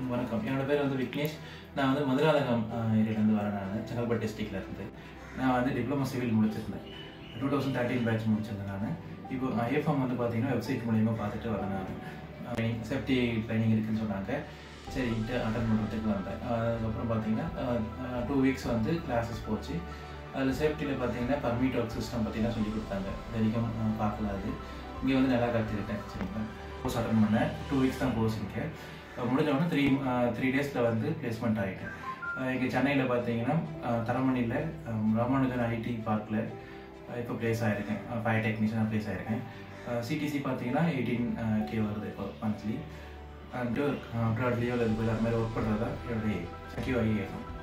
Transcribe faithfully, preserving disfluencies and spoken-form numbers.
வணக்கம். என்னோட பேர் வந்து விக்னேஷ். நான் வந்து மதுராந்தகம் ஏரியாலேருந்து வரேன். நான் செங்கல்பட்டு டிஸ்ட்ரிக்டில் இருந்து நான் வந்து டிப்ளமோ சிவில் முடிச்சிருந்தேன். டூ தௌசண்ட் தேர்ட்டின் பேட்ச் முடிச்சிருந்தேன். நான் இப்போ ஐ எஃப் எம் வந்து பார்த்தீங்கன்னா வெப்சைட் மூலியமாக பார்த்துட்டு வரேன். நான் சேஃப்டி ட்ரைனிங் இருக்குதுன்னு சொன்னாங்க. சரின்ட்டு அட்டன் பண்ணுறதுக்கு வந்தேன். அதுக்கப்புறம் பார்த்தீங்கன்னா டூ வீக்ஸ் வந்து கிளாஸஸ் போச்சு. அதில் சேஃப்டியில் பார்த்தீங்கன்னா பர்மிட் ஒர்க் சிஸ்டம் பார்த்தீங்கன்னா சொல்லி கொடுத்தாங்க. இது வரைக்கும் பார்க்கல. அது இங்கே வந்து நல்லா கற்றுக்கிட்டேன். சரிங்களா, கோர்ஸ் அட்டன் பண்ணேன். டூ வீக்ஸ் தான் கோர்ஸ் இங்கே முடிஞ்சவொடனே த்ரீ த்ரீ டேஸில் வந்து பிளேஸ்மெண்ட் ஆகிட்டேன். இங்கே சென்னையில் பார்த்தீங்கன்னா தரமணியில் ராமானுஜன் ஐடி பார்க்கில் இப்போ ப்ளேஸ் ஆகிருக்கேன். ஃபயர் டெக்னீஷியனாக ப்ளேஸ் ஆகிருக்கேன். சிடிசி பார்த்தீங்கன்னா எயிட்டீன் கே வருது இப்போ மந்த்லி. அண்ட் அப்ராட்லேயோ இல்லை அது மாதிரி ஒர்க் பண்ணுறதா என்னுடைய ஐ ஐ எஃப் எம்.